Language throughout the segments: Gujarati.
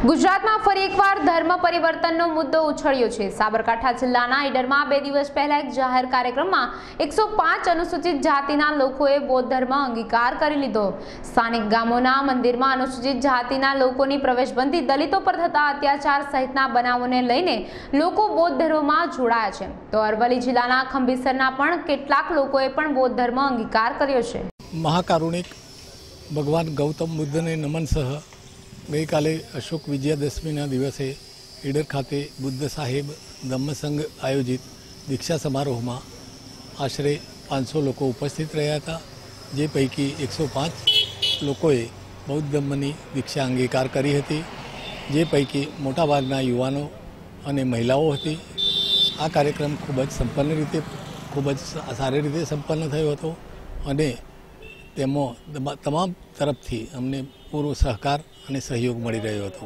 ગુજરાતમાં ફરી એકવાર ધર્મ પરિવર્તનનો મુદ્દો ઉછળ્યો છે। સાબરકાંઠા જિલ્લાના ઈડરમાં 2 દિવસ પહેલા એક જાહેર કાર્યક્રમમાં 105 અનુસૂચિત જાતિના લોકોએ બૌદ્ધ ધર્મ અંગીકાર કરી લીધો। સ્થાનિક ગામોના મંદિરમાં અનુસૂચિત જાતિના લોકોની પ્રવેશબંધી, દલિતો પર થતા અત્યાચાર સહિતના બનાવોને લઈને લોકો બૌદ્ધ ધર્મમાં જોડાયા છે। તો અરવલ્લી જિલ્લાના ખંભીસરના પણ કેટલાક લોકોએ પણ બૌદ્ધ ધર્મ અંગીકાર કર્યો છે। મહાકારુણિક ભગવાન ગૌતમ બુદ્ધને નમન સહ ગઈકાલે અશોક વિજયાદશમીના દિવસે ઈડર ખાતે બુદ્ધ સાહેબ ધમ્મસંઘ આયોજિત દીક્ષા સમારોહમાં આશરે 500 લોકો ઉપસ્થિત રહ્યા હતા, જે પૈકી 105 લોકોએ બૌદ્ધ ધર્મની દીક્ષા અંગીકાર કરી હતી, જે પૈકી મોટાભાગના યુવાનો અને મહિલાઓ હતી। આ કાર્યક્રમ ખૂબ જ સારી રીતે સંપન્ન થયો હતો અને તેમાં તમામ તરફથી અમને પૂરો સહકાર અને સહયોગ મળી રહ્યો હતો।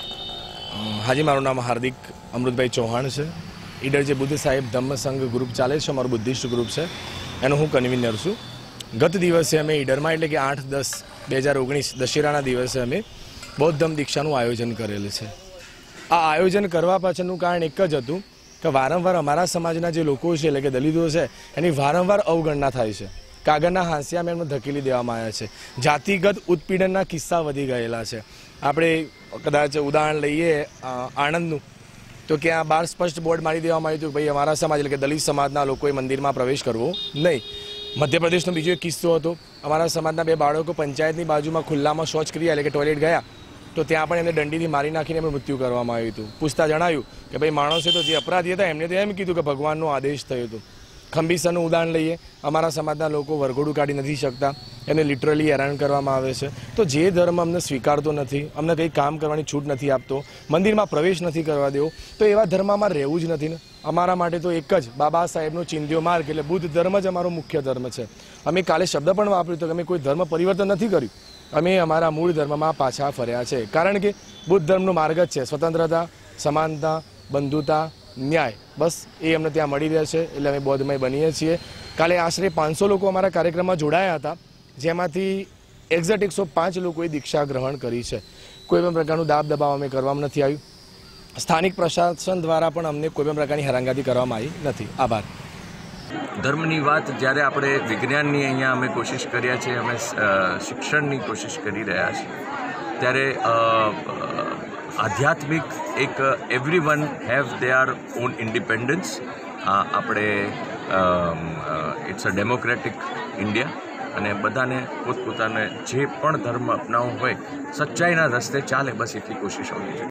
હાજી, મારું નામ હાર્દિક અમૃતભાઈ ચૌહાણ છે। ઈડર જે બુદ્ધ સાહેબ ધમ્મસંઘ ગ્રુપ ચાલે છે, અમારું બુદ્ધિસ્ટ ગ્રુપ છે, એનો હું કન્વીનર છું। ગત દિવસે અમે ઈડરમાં એટલે કે 8-10-2019 દશેરાના દિવસે અમે બૌદ્ધ ધમ્મ દીક્ષાનું આયોજન કરેલું છે। આ આયોજન કરવા પાછળનું કારણ એક જ હતું કે વારંવાર અમારા સમાજના જે લોકો છે એટલે કે દલિતો છે એની વારંવાર અવગણના થાય છે, કાગળના હાંસિયામાં એમને ધકેલી દેવામાં આવ્યા છે, જાતિગત ઉત્પીડનના કિસ્સા વધી ગયેલા છે। આપણે કદાચ ઉદાહરણ લઈએ આણંદનું, તો કે આ બહાર સ્પષ્ટ બોર્ડ મારી દેવામાં આવ્યું હતું કે ભાઈ અમારા સમાજ એટલે કે દલિત સમાજના લોકોએ મંદિરમાં પ્રવેશ કરવો નહીં। મધ્યપ્રદેશનો બીજો એક કિસ્સો હતો, અમારા સમાજના 2 બાળકો પંચાયતની બાજુમાં ખુલ્લામાં શૌચક્રિયા એટલે કે ટોયલેટ ગયા, તો ત્યાં પણ એમને દંડીથી મારી નાખીને એમનું મૃત્યુ કરવામાં આવ્યું હતું। પૂછતા જણાયું કે ભાઈ માણસે તો જે અપરાધી હતા એમને તો એમ કીધું કે ભગવાનનો આદેશ થયો હતો। ખંભીસરનું ઉદાહરણ લઈએ, અમારા સમાજના લોકો વરઘોડું કાઢી નથી શકતા, એને લિટરલી હેરાન કરવામાં આવે છે। તો જે ધર્મ અમને સ્વીકારતો નથી, અમને કંઈ કામ કરવાની છૂટ નથી આપતો, મંદિરમાં પ્રવેશ નથી કરવા દેવો, તો એવા ધર્મમાં રહેવું જ નથી ને। અમારા માટે તો એક જ બાબા સાહેબનો ચિંધ્યો માર્ગ એટલે બુદ્ધ ધર્મ જ અમારો મુખ્ય ધર્મ છે। અમે કાલે શબ્દ પણ વાપર્યો હતો કે અમે કોઈ ધર્મ પરિવર્તન નથી કર્યું, અમે અમારા મૂળ ધર્મમાં પાછા ફર્યા છે, કારણ કે બુદ્ધ ધર્મનો માર્ગ જ છે સ્વતંત્રતા, સમાનતા, બંધુતા, ન્યાય, બસ એ અમને ત્યાં મળી રહે છે, એટલે અમે બૌદ્ધમય બનીએ છીએ। કાલે આશરે 500 લોકો અમારા કાર્યક્રમમાં જોડાયા હતા, જેમાંથી એક્ઝેક્ટ 105 લોકોએ દીક્ષા ગ્રહણ કરી છે। કોઈ પણ પ્રકારનું દાબ દબાવ અમે કરવામાં નથી આવ્યું, સ્થાનિક પ્રશાસન દ્વારા પણ અમને કોઈ પણ પ્રકારની હેરાનગતિ કરવામાં આવી નથી। આભાર। ધર્મની વાત જ્યારે આપણે વિજ્ઞાનની અહીંયા અમે કોશિશ કર્યા છે, અમે શિક્ષણની કોશિશ કરી રહ્યા છીએ, ત્યારે આધ્યાત્મિક એક everyone have their own independence. આપણે ઇટ્સ અ ડેમોક્રેટિક ઇન્ડિયા અને બધાને પોતપોતાને જે પણ ધર્મ અપનાવવો હોય સચ્ચાઈના રસ્તે ચાલે, બસ એટલી કોશિશ હોવી જોઈએ।